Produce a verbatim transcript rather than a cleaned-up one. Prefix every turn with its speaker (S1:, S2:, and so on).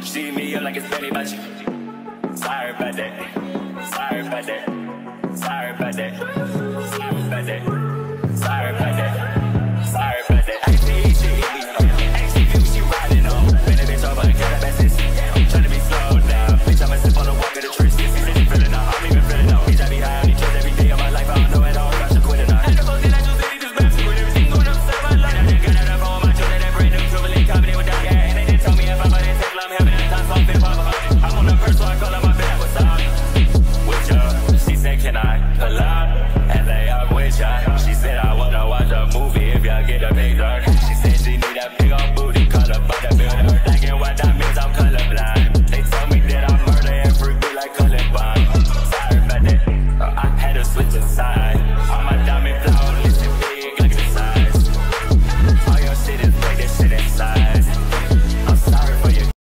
S1: See me up like it's Benny Butcher. Sorry about that. Sorry about that. Sorry about that.